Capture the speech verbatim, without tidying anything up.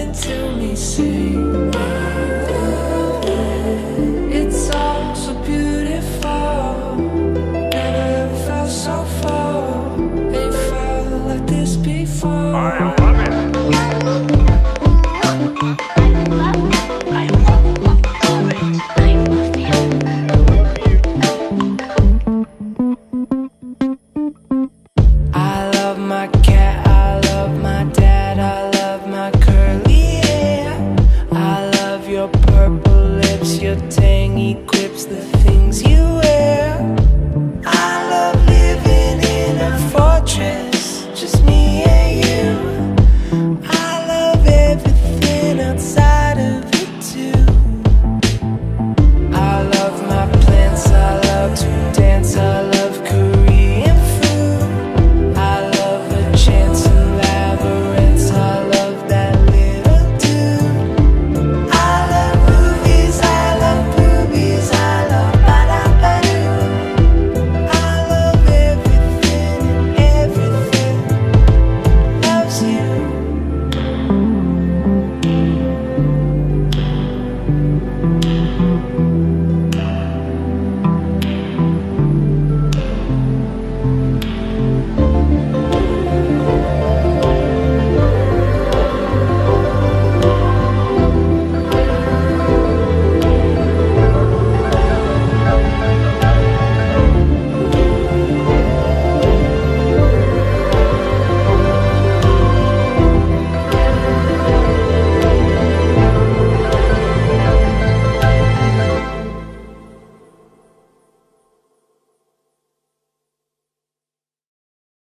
till me sing. It's all so beautiful. Never felt so far. Ain't felt like this before. I love it. I love my cat, I love my dad, I love my curly hair. I love your purple lips, your tangy quips, the things you